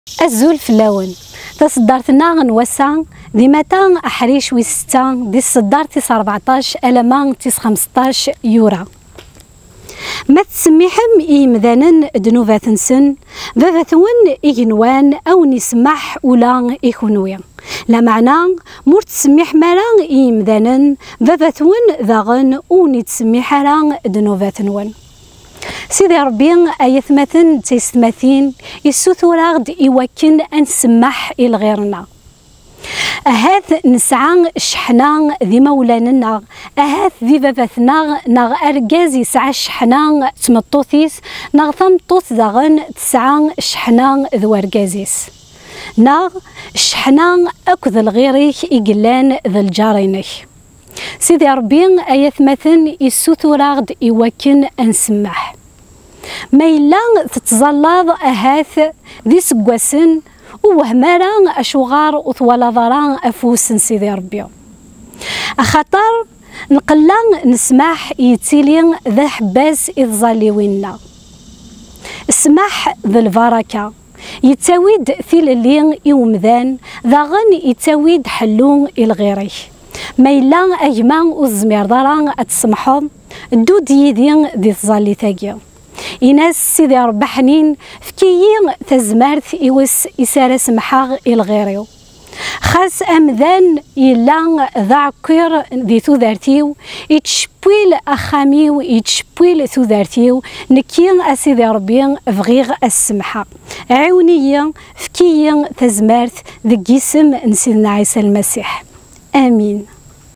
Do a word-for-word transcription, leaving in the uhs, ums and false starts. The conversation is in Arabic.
الزول فلاون تصدرتنا نوسع دي متى أحريش وستة دي الصدار تيس ربعطاش ألمان تيس خمسطاش يورا ما تسميحم إيمذانا دنوفات نسن بابثون إيجنوان أو نسمح ولا إيكونويا لا معنى مور تسميح مرا إيمذانا بابثون ذاغن أو نتسميح راه دنوفات نوان سيدي ربي أيثمثن تيستمثين يسوثوراغد إيوكن أن سمح إلغيرنا أهاث نسعى شحنا ذي مولاننا أهاث ذي بابثنا ناغ أرجاز يسعى شحنا تمطوثيس ناغ ثمطوث ذاغن تسعى شحنا ذو أرجازيس ناغ شحنا أكذ الغيريك إقلان ذا الجارينك سيدي ربي أيثمثن يسوثوراغد إيوكن أن سمح ما إلا تتزلط أهاث ذي سقواسن وهمارا أشوغار وطوالا ضرا أفوس سيدي ربي أخطر نقلا نسمح يتيلي ذا حباس إذ ظاليوينا اسمح ذا البركة يتاويد ثيل اللي يومذان ذا غن يتاويد حلو الغيري ما إلا أجمع وزمير ضرا أتسمحو دود يدي ذي الظالي ثاقيا إناس سيدي ربي حنين فكيي تزمارت إوس إسارة سمحاغ الغيريو خاص أمذان إلا ذاكر ذي ثوذارتيو يتشبويل أخاميو يتشبويل ثوذارتيو نكين أسيدي ربي فغيغ السمحة عونية فكيي تزمارت ذي جسم نسيدنا عيسى المسيح آمين.